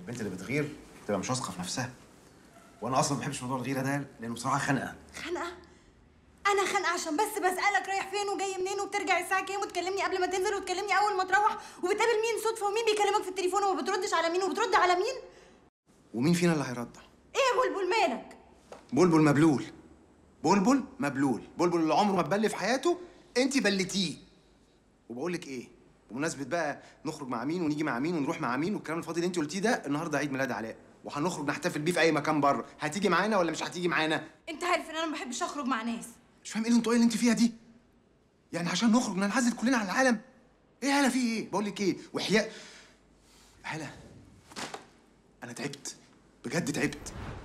البنت اللي بتغير تبقى مش واثقه في نفسها. وانا اصلا ما بحبش موضوع الغيره ده لانه بصراحه خنقه. خنقه؟ انا خانقه عشان بس بسالك رايح فين وجاي منين وبترجع الساعه كام وتكلمني قبل ما تنزل وتكلمني اول ما تروح وبتقابل مين صدفه ومين بيكلمك في التليفون وما بتردش على مين وبترد على مين؟ ومين فينا اللي هيرضع؟ ايه يا بلبل مالك؟ بلبل مبلول. بلبل مبلول. بلبل اللي عمره ما اتبل في حياته انت بلتيه. وبقول لك ايه؟ بمناسبه بقى نخرج مع مين ونيجي مع مين ونروح مع مين والكلام الفاضي اللي انت قلتيه ده، النهارده عيد ميلاد علاء وهنخرج نحتفل بيه في اي مكان بره، هتيجي معانا ولا مش هتيجي معانا؟ انت عارف ان انا ما بحبش اخرج مع ناس. مش فاهم ايه الانطوائيه اللي انت فيها دي؟ يعني عشان نخرج ننعزل كلنا على العالم؟ ايه هلا في ايه؟ بقول لك ايه؟ وحياء هلا انا تعبت بجد تعبت.